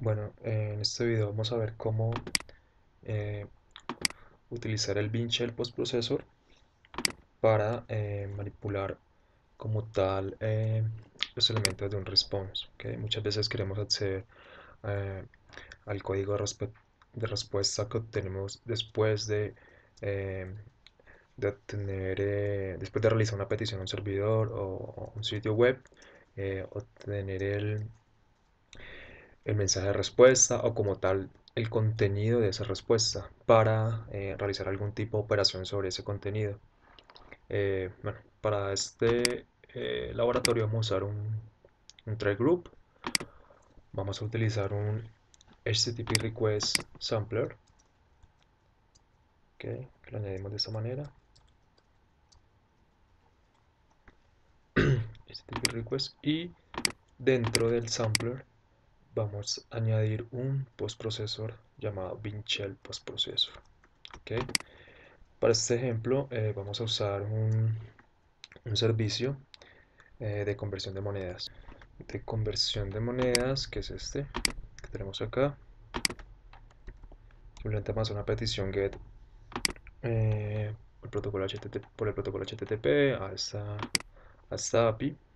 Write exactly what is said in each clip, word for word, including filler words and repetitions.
Bueno, eh, en este video vamos a ver cómo eh, utilizar el Bean Shell Post Processor para eh, manipular como tal eh, los elementos de un response. ¿Ok? Muchas veces queremos acceder eh, al código de, respe- de respuesta que obtenemos después de, eh, de obtener, eh, después de realizar una petición a un servidor o un sitio web, eh, obtener el, el mensaje de respuesta o como tal el contenido de esa respuesta para eh, realizar algún tipo de operación sobre ese contenido. Eh, bueno, para este eh, laboratorio vamos a usar un, un thread group. Vamos a utilizar un H T T P request sampler, okay, que lo añadimos de esta manera. H T T P request, y dentro del sampler vamos a añadir un postprocessor llamado Bean Shell postprocessor. Okay. Para este ejemplo eh, vamos a usar un, un servicio eh, de conversión de monedas. De conversión de monedas, que es este que tenemos acá. Simplemente vamos a hacer una petición get eh, el protocolo H T T P, por el protocolo H T T P a esta, a esta A P I.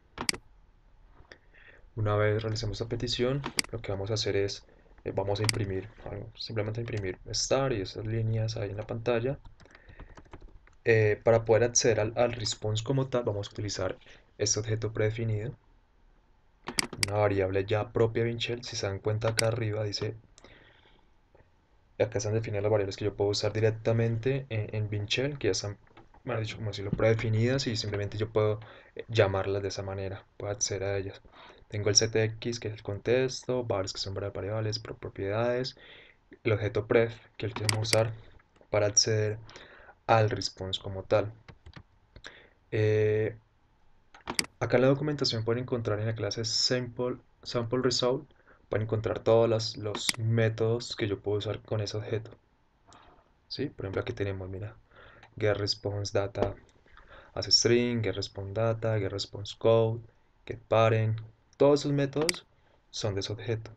Una vez realicemos esta petición, lo que vamos a hacer es eh, vamos a imprimir algo, simplemente imprimir star y esas líneas ahí en la pantalla. Eh, para poder acceder al, al response como tal, vamos a utilizar este objeto predefinido, una variable ya propia de Bean Shell. Si se dan cuenta, acá arriba dice, acá están definidas las variables que yo puedo usar directamente en, en Bean Shell, que ya están, bueno, dicho, como decirlo, predefinidas, y simplemente yo puedo eh, llamarlas de esa manera, puedo acceder a ellas. Tengo el setx, que es el contexto, vars, que son variables, pro- propiedades, el objeto pref, que es el que vamos a usar para acceder al response como tal. Eh, Acá en la documentación pueden encontrar en la clase sample, sample result, pueden encontrar todos los, los métodos que yo puedo usar con ese objeto. ¿Sí? Por ejemplo, aquí tenemos, mira, getResponseData as string, getResponseData, getResponseCode, getParent. Todos esos métodos son de ese objeto.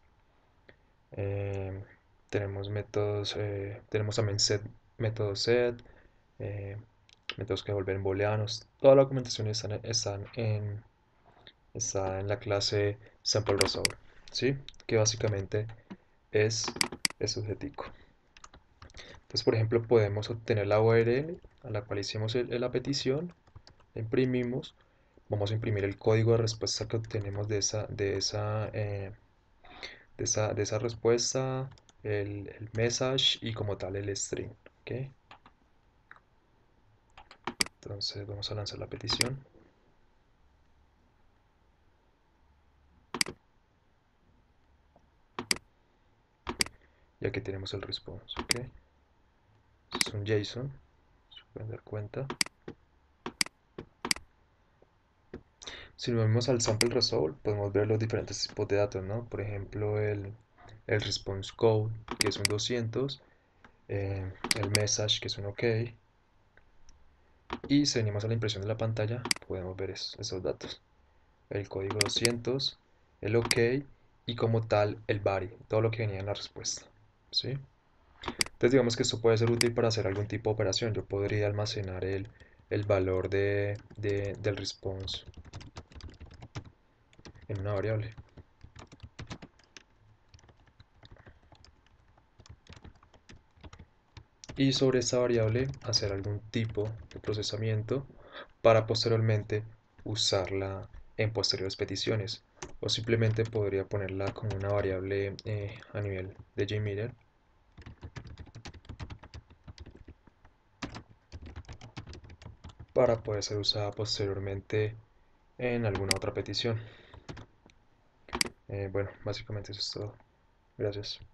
Eh, tenemos métodos, eh, tenemos también set, método set, eh, métodos que devuelven booleanos. Toda la documentación están, están en, está en la clase SampleResult, ¿sí? Que básicamente es el subjetico. Entonces, por ejemplo, podemos obtener la U R L a la cual hicimos el, la petición, la imprimimos, vamos a imprimir el código de respuesta que obtenemos de esa, de esa, eh, de esa, de esa respuesta, el, el message y como tal el string. ¿Okay? Entonces vamos a lanzar la petición. Y aquí tenemos el response. ¿Okay? Es un JSON, se pueden dar cuenta. Si nos vamos al sample result, podemos ver los diferentes tipos de datos, ¿no? Por ejemplo, el, el response code, que es un doscientos, eh, el message, que es un OK, y si venimos a la impresión de la pantalla, podemos ver esos, esos datos. El código doscientos, el OK, y como tal el body, todo lo que venía en la respuesta, ¿sí? Entonces digamos que esto puede ser útil para hacer algún tipo de operación. Yo podría almacenar el, el valor de, de, del response en una variable. Y sobre esta variable hacer algún tipo de procesamiento para posteriormente usarla en posteriores peticiones, o simplemente podría ponerla como una variable eh, a nivel de JMeter para poder ser usada posteriormente en alguna otra petición. Eh, bueno, básicamente eso es todo. Gracias.